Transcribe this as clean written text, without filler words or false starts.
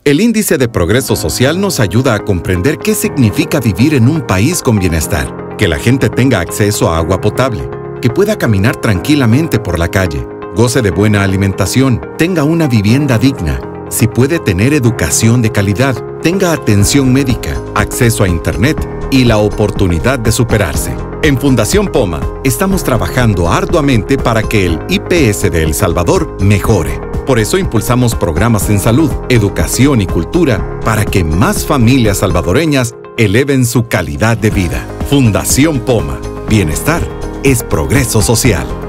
El índice de progreso social nos ayuda a comprender qué significa vivir en un país con bienestar, que la gente tenga acceso a agua potable, que pueda caminar tranquilamente por la calle, goce de buena alimentación, tenga una vivienda digna, si puede tener educación de calidad, tenga atención médica, acceso a Internet y la oportunidad de superarse. En Fundación Poma, estamos trabajando arduamente para que el IPS de El Salvador mejore. Por eso impulsamos programas en salud, educación y cultura para que más familias salvadoreñas eleven su calidad de vida. Fundación Poma. Bienestar es progreso social.